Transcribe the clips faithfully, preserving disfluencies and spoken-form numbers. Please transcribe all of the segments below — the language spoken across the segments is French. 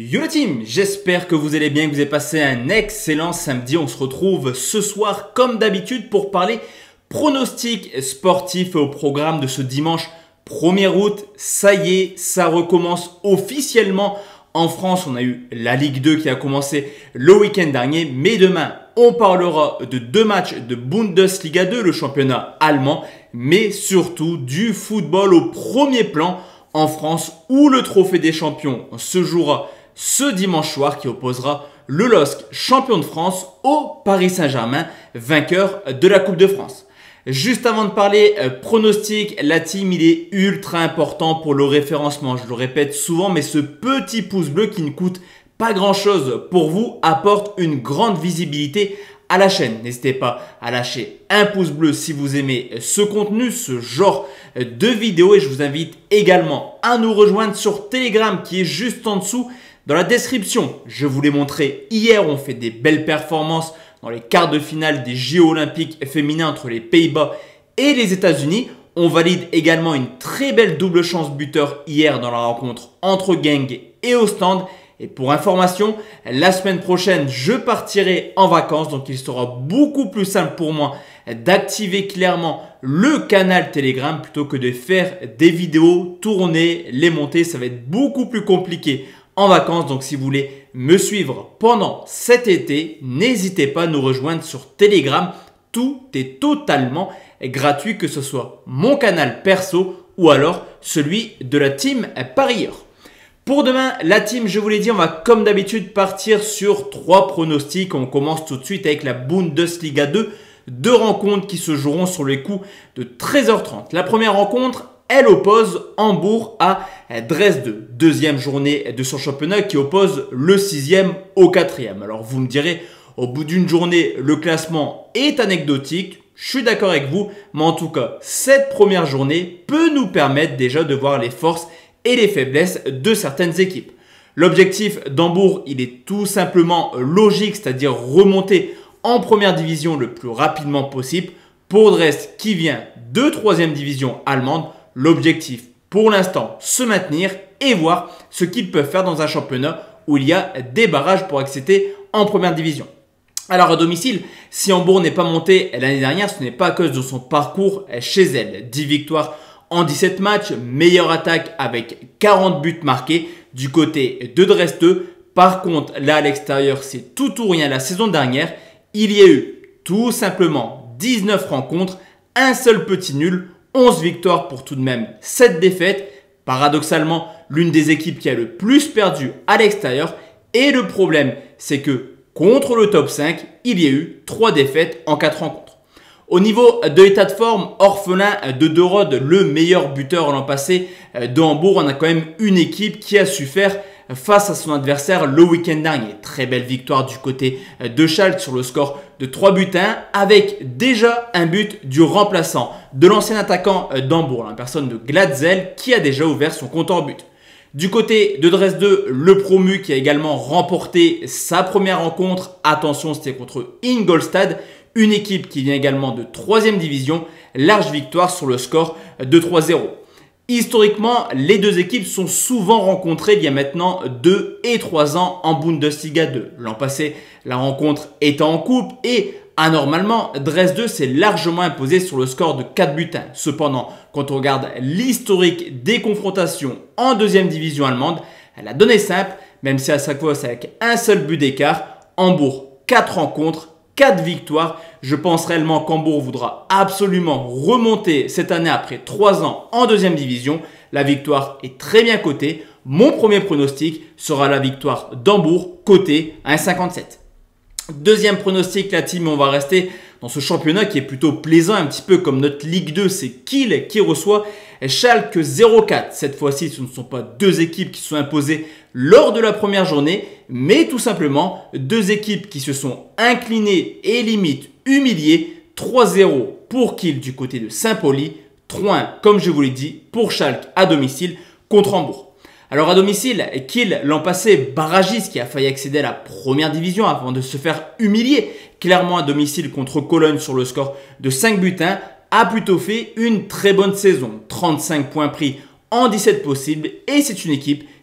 Yo la team, j'espère que vous allez bien, que vous avez passé un excellent samedi. On se retrouve ce soir comme d'habitude pour parler pronostics sportifs au programme de ce dimanche premier août. Ça y est, ça recommence officiellement en France. On a eu la Ligue deux qui a commencé le week-end dernier, mais demain on parlera de deux matchs de Bundesliga deux, le championnat allemand, mais surtout du football au premier plan en France où le trophée des champions se jouera ce dimanche soir qui opposera le L O S C champion de France au Paris Saint-Germain vainqueur de la Coupe de France. Juste avant de parler euh, pronostic, la team il est ultra important pour le référencement. Je le répète souvent, mais ce petit pouce bleu qui ne coûte pas grand chose pour vous apporte une grande visibilité à la chaîne. N'hésitez pas à lâcher un pouce bleu si vous aimez ce contenu, ce genre de vidéo. Et je vous invite également à nous rejoindre sur Telegram qui est juste en dessous dans la description. Je vous l'ai montré hier, on fait des belles performances dans les quarts de finale des Jeux Olympiques féminins entre les Pays-Bas et les États-Unis. On valide également une très belle double chance buteur hier dans la rencontre entre Genk et Ostende. Et pour information, la semaine prochaine, je partirai en vacances. Donc, il sera beaucoup plus simple pour moi d'activer clairement le canal Telegram plutôt que de faire des vidéos, tourner, les monter. Ça va être beaucoup plus compliqué en vacances. Donc, si vous voulez me suivre pendant cet été, n'hésitez pas à nous rejoindre sur Telegram. Tout est totalement gratuit, que ce soit mon canal perso ou alors celui de la team parieur. Pour demain, la team, je vous l'ai dit, on va comme d'habitude partir sur trois pronostics. On commence tout de suite avec la Bundesliga deux. Deux rencontres qui se joueront sur les coups de treize heures trente. La première rencontre, elle oppose Hambourg à Dresde. Deuxième journée de son championnat qui oppose le sixième au quatrième. Alors vous me direz, au bout d'une journée, le classement est anecdotique. Je suis d'accord avec vous, mais en tout cas, cette première journée peut nous permettre déjà de voir les forces et les faiblesses de certaines équipes. L'objectif d'Hambourg, il est tout simplement logique, c'est-à-dire remonter en première division le plus rapidement possible. Pour Dresde qui vient de troisième division allemande, l'objectif pour l'instant se maintenir et voir ce qu'ils peuvent faire dans un championnat où il y a des barrages pour accéder en première division. Alors à domicile, si Hambourg n'est pas monté l'année dernière, ce n'est pas à cause de son parcours chez elle. dix victoires en dix-sept matchs, meilleure attaque avec quarante buts marqués du côté de Dresde. Par contre, là à l'extérieur, c'est tout ou rien la saison dernière. Il y a eu tout simplement dix-neuf rencontres, un seul petit nul, onze victoires pour tout de même sept défaites. Paradoxalement, l'une des équipes qui a le plus perdu à l'extérieur. Et le problème, c'est que contre le top cinq, il y a eu trois défaites en quatre rencontres. Au niveau de l'état de forme, orphelin de De Rode, le meilleur buteur l'an passé de Hambourg, on a quand même une équipe qui a su faire face à son adversaire le week-end dernier. Très belle victoire du côté de Schalke sur le score de trois buts à un avec déjà un but du remplaçant de l'ancien attaquant d'Hambourg, la personne de Glatzel qui a déjà ouvert son compte en but. Du côté de Dresde, le promu qui a également remporté sa première rencontre, attention c'était contre Ingolstadt, une équipe qui vient également de troisième division, large victoire sur le score de trois zéro. Historiquement, les deux équipes sont souvent rencontrées il y a maintenant deux et trois ans en Bundesliga deux. L'an passé, la rencontre était en coupe et anormalement, Dresde s'est largement imposé sur le score de quatre buts à un. Cependant, quand on regarde l'historique des confrontations en deuxième division allemande, la donne est simple, même si à chaque fois c'est avec un seul but d'écart. Hambourg, quatre rencontres, quatre victoires. Je pense réellement qu'Hambourg voudra absolument remonter cette année après trois ans en deuxième division. La victoire est très bien cotée. Mon premier pronostic sera la victoire d'Hambourg, cotée à un virgule cinquante-sept. Deuxième pronostic, la team, on va rester dans ce championnat qui est plutôt plaisant, un petit peu comme notre Ligue deux, c'est Kiel qui reçoit Schalke zéro quatre. Cette fois-ci, ce ne sont pas deux équipes qui se sont imposées lors de la première journée, mais tout simplement deux équipes qui se sont inclinées et limite humiliées. trois zéro pour Kiel du côté de Saint-Pauli, trois un comme je vous l'ai dit pour Schalke à domicile contre Hambourg. Alors à domicile, Kiel l'an passé, barragiste qui a failli accéder à la première division avant de se faire humilier clairement à domicile contre Cologne sur le score de cinq buts à un, a plutôt fait une très bonne saison. trente-cinq points pris en dix-sept possibles et c'est une équipe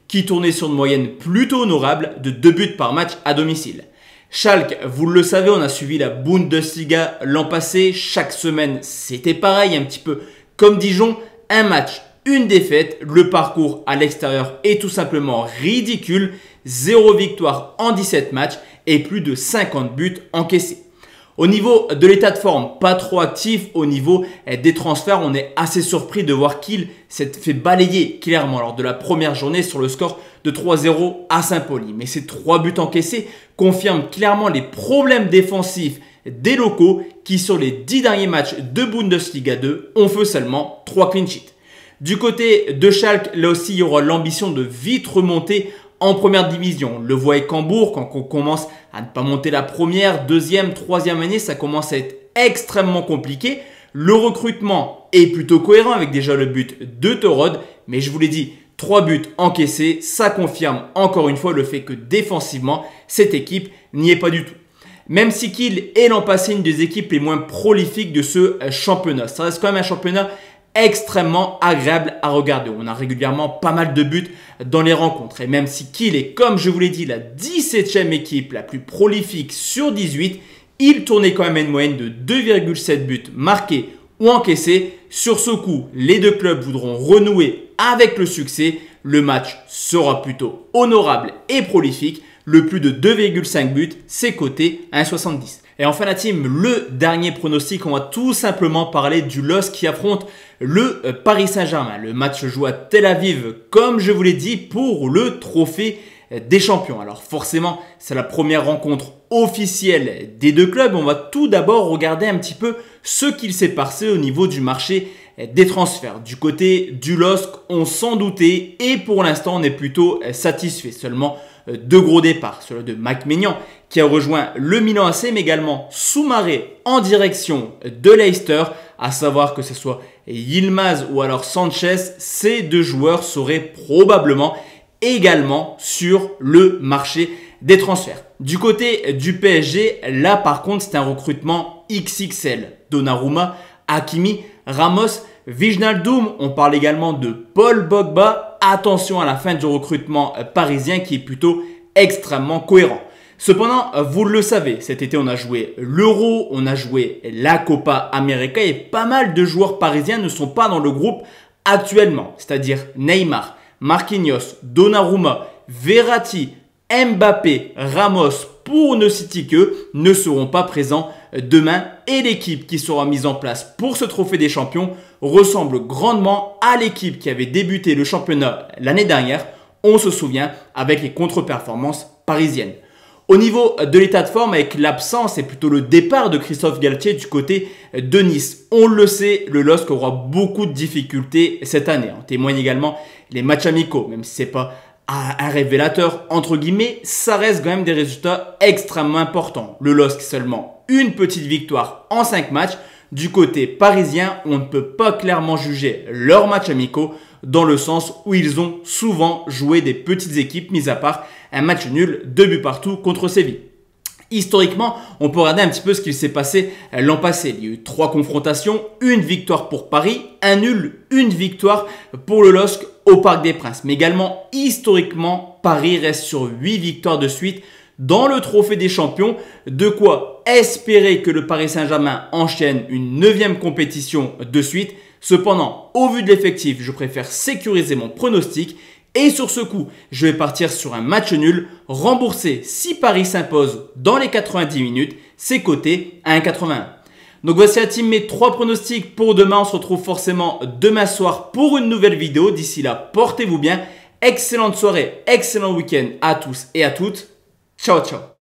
qui tournait sur une moyenne plutôt honorable de deux buts par match à domicile. Schalke, vous le savez, on a suivi la Bundesliga l'an passé. Chaque semaine, c'était pareil, un petit peu comme Dijon. Un match, une défaite. Le parcours à l'extérieur est tout simplement ridicule. Zéro victoire en dix-sept matchs et plus de cinquante buts encaissés. Au niveau de l'état de forme, pas trop actif. Au niveau des transferts, on est assez surpris de voir qu'il s'est fait balayer clairement lors de la première journée sur le score de trois zéro à Saint-Pauli. Mais ces trois buts encaissés confirment clairement les problèmes défensifs des locaux qui, sur les dix derniers matchs de Bundesliga deux, ont fait seulement trois clean sheets. Du côté de Schalke, là aussi, il y aura l'ambition de vite remonter en première division. On le voit avec Hambourg, quand on commence à ne pas monter la première, deuxième, troisième année, ça commence à être extrêmement compliqué. Le recrutement est plutôt cohérent avec déjà le but de Torod, mais je vous l'ai dit, trois buts encaissés, ça confirme encore une fois le fait que défensivement, cette équipe n'y est pas du tout. Même si Kiel est l'an passé une des équipes les moins prolifiques de ce championnat, ça reste quand même un championnat extrêmement agréable à regarder. On a régulièrement pas mal de buts dans les rencontres. Et même si Kiel est, comme je vous l'ai dit, la dix-septième équipe la plus prolifique sur dix-huit, il tournait quand même à une moyenne de deux virgule sept buts marqués ou encaissés. Sur ce coup, les deux clubs voudront renouer avec le succès. Le match sera plutôt honorable et prolifique. Le plus de deux virgule cinq buts, c'est coté à un virgule soixante-dix. Et enfin la team, le dernier pronostic, on va tout simplement parler du L O S C qui affronte le Paris Saint-Germain. Le match se joue à Tel Aviv, comme je vous l'ai dit, pour le trophée des champions. Alors forcément, c'est la première rencontre officielle des deux clubs. On va tout d'abord regarder un petit peu ce qu'il s'est passé au niveau du marché des transferts. Du côté du L O S C, on s'en doutait et pour l'instant, on est plutôt satisfait. Seulement deux gros départs, celui de Mike Maignan qui a rejoint le Milan A C, mais également Soumaré en direction de Leicester. À savoir que ce soit Yilmaz ou alors Sanchez, ces deux joueurs seraient probablement également sur le marché des transferts. Du côté du P S G, là par contre, c'est un recrutement X X L. Donnarumma, Hakimi, Ramos, Wijnaldum. On parle également de Paul Pogba. Attention à la fin du recrutement parisien qui est plutôt extrêmement cohérent. Cependant, vous le savez, cet été on a joué l'Euro, on a joué la Copa América et pas mal de joueurs parisiens ne sont pas dans le groupe actuellement. C'est-à-dire Neymar, Marquinhos, Donnarumma, Verratti, Mbappé, Ramos, pour ne citer qu'eux, ne seront pas présents demain. Et l'équipe qui sera mise en place pour ce trophée des champions ressemble grandement à l'équipe qui avait débuté le championnat l'année dernière. On se souvient avec les contre-performances parisiennes. Au niveau de l'état de forme, avec l'absence et plutôt le départ de Christophe Galtier du côté de Nice, on le sait, le L O S C aura beaucoup de difficultés cette année. En témoignent également les matchs amicaux, même si ce n'est pas un révélateur entre guillemets, ça reste quand même des résultats extrêmement importants. Le L O S C seulement une petite victoire en cinq matchs. Du côté parisien, on ne peut pas clairement juger leurs matchs amicaux dans le sens où ils ont souvent joué des petites équipes, mis à part un match nul, deux buts partout contre Séville. Historiquement, on peut regarder un petit peu ce qu'il s'est passé l'an passé. Il y a eu trois confrontations, une victoire pour Paris, un nul, une victoire pour le L O S C au Parc des Princes. Mais également, historiquement, Paris reste sur huit victoires de suite dans le trophée des champions. De quoi espérer que le Paris Saint-Germain enchaîne une neuvième compétition de suite. Cependant, au vu de l'effectif, je préfère sécuriser mon pronostic. Et sur ce coup, je vais partir sur un match nul, remboursé si Paris s'impose dans les quatre-vingt-dix minutes, c'est coté à un virgule quatre-vingt-un. Donc voici la team, mes trois pronostics pour demain. On se retrouve forcément demain soir pour une nouvelle vidéo. D'ici là, portez-vous bien. Excellente soirée, excellent week-end à tous et à toutes. Ciao, ciao.